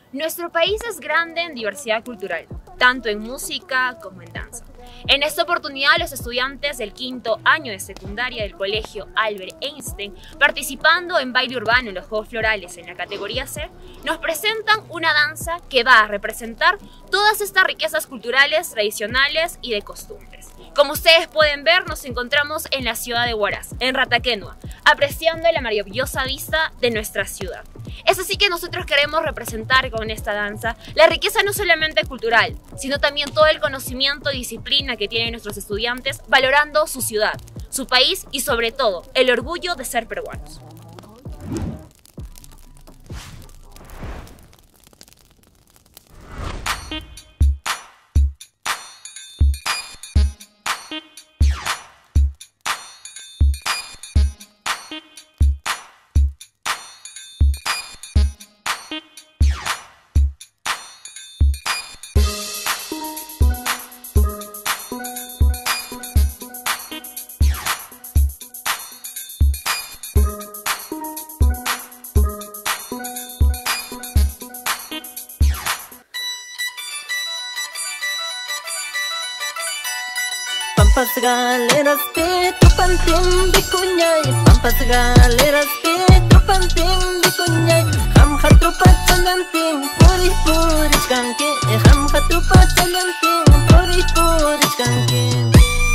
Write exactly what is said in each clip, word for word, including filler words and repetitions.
Nuestro país es grande en diversidad cultural, tanto en música como en danza. En esta oportunidad, los estudiantes del quinto año de secundaria del Colegio Albert Einstein, participando en baile urbano en los Juegos Florales en la categoría C, nos presentan una danza que va a representar todas estas riquezas culturales, tradicionales y de costumbres. Como ustedes pueden ver, nos encontramos en la ciudad de Huaraz, en Rataquenua, apreciando la maravillosa vista de nuestra ciudad. Es así que nosotros queremos representar con esta danza la riqueza no solamente cultural, sino también todo el conocimiento y disciplina que tienen nuestros estudiantes valorando su ciudad, su país y sobre todo el orgullo de ser peruanos. Pampas galeras que tropan de cuñay, pampas galeras que tropan de cuñay, hamja tropa chalantín, puri puri canque, hamja tropa chalantín, puri puri canque.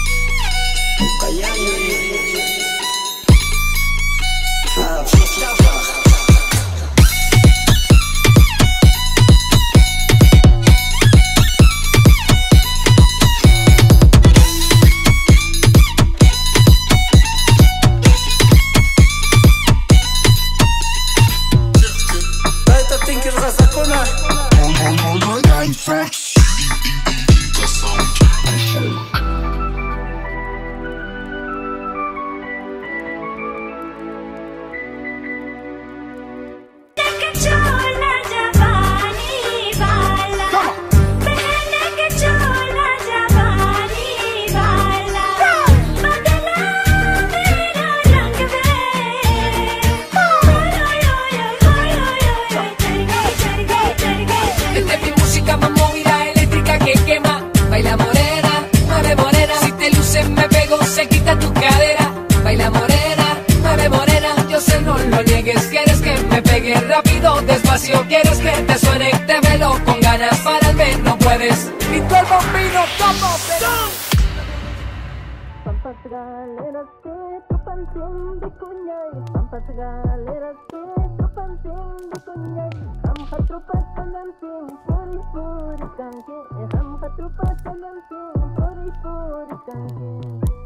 Baila morena, mueve morena, si te luces me pego, se quita tu cadera. Baila morena, mueve morena, yo sé no lo niegues, quieres que me pegue rápido, despacio, quieres que te suene, te velo con ganas, para el menos no puedes. Y tú el bombino, como Pampas galeras que tropan de cuñay, pampas galeras que tropan de cuñay, hamja tropa chalantín, puri puri canque, hamja tropa chalantín, puri puri canque.